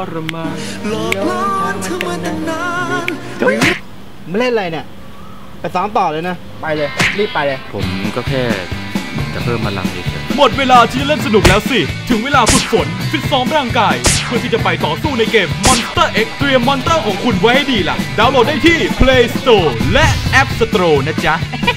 รมานหลอกล้อนเธอมาตั้งนานไม่เล่นอะไรเนี่ยไปซ้อมต่อเลยนะไปเลยรีบไปเลยผมก็แค่จะเพิ่มพลังเฉยหมดเวลาที่จะเล่นสนุกแล้วสิถึงเวลาฝึกฝนฟิตซ้อมร่างกายเพื่อที่จะไปต่อสู้ในเกม Monster X เตรียมมอนสเตอร์ของคุณไว้ให้ดีล่ะดาวน์โหลดได้ที่ Play Store และ App Store นะจ๊ะ